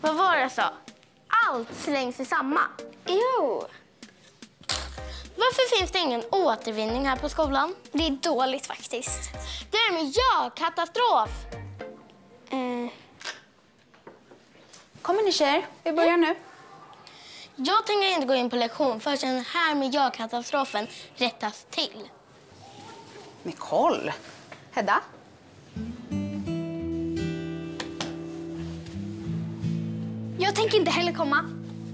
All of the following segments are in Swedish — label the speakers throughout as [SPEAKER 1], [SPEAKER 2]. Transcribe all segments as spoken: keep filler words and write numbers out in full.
[SPEAKER 1] Vad var det jag sa? Allt slängs i samma.
[SPEAKER 2] Jo.
[SPEAKER 1] Varför finns det ingen återvinning här på skolan?
[SPEAKER 2] Det är dåligt faktiskt.
[SPEAKER 1] Det är en miljökatastrof.
[SPEAKER 2] Mm.
[SPEAKER 3] Kommer ni tjejer? Vi börjar nu.
[SPEAKER 1] Jag tänker inte gå in på lektion förrän den här miljökatastrofen rättas till.
[SPEAKER 3] Nicole. Hedda.
[SPEAKER 2] Jag tänker inte heller komma.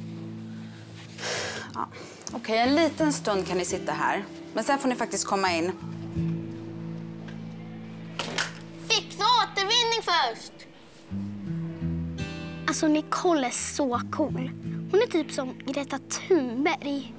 [SPEAKER 3] Ja. Okej, okay, en liten stund kan ni sitta här. Men sen får ni faktiskt komma in.
[SPEAKER 1] Fixa återvinning först!
[SPEAKER 2] Alltså, Nicole är så cool. Hon är typ som Greta Thunberg.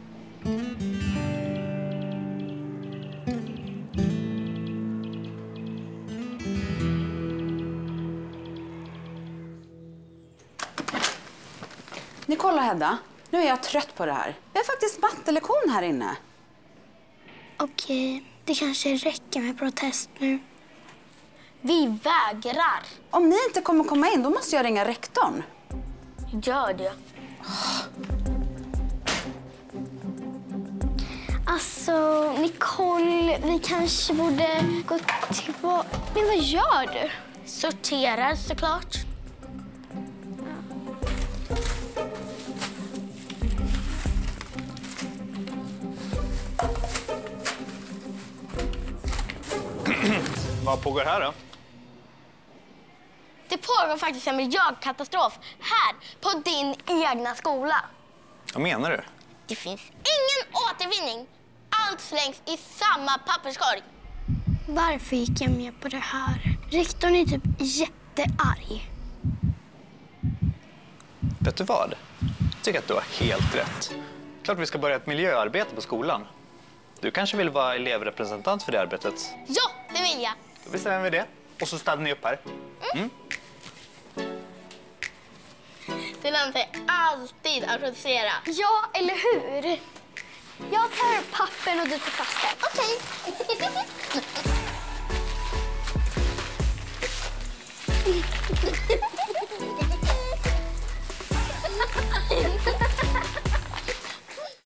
[SPEAKER 3] Nicole och Hedda, nu är jag trött på det här. Jag har faktiskt mattelektion här inne.
[SPEAKER 2] Okej, det kanske räcker med protest nu.
[SPEAKER 1] Vi vägrar.
[SPEAKER 3] Om ni inte kommer komma in, då måste jag ringa rektorn.
[SPEAKER 1] Gör det.
[SPEAKER 2] Alltså, Nicole, vi kanske borde gå tillbaka. Men vad gör du?
[SPEAKER 1] Sorterar såklart.
[SPEAKER 4] Vad pågår här då?
[SPEAKER 1] Det pågår faktiskt en miljökatastrof här på din egna skola.
[SPEAKER 4] Vad menar du?
[SPEAKER 1] Det finns ingen återvinning. Allt slängs i samma papperskorg.
[SPEAKER 2] Varför gick jag med på det här? Rektorn är typ jättearg.
[SPEAKER 4] Vet du vad? Jag tycker att du har helt rätt. Klart vi ska börja ett miljöarbete på skolan. Du kanske vill vara elevrepresentant för det arbetet?
[SPEAKER 1] Ja, det vill jag.
[SPEAKER 4] Då bestämmer vi det. Och så ställer ni upp här. Mm.
[SPEAKER 1] Det lönar sig alltid att protestera.
[SPEAKER 2] Ja, eller hur? Jag tar pappen och du tar flaskan.
[SPEAKER 1] Okej.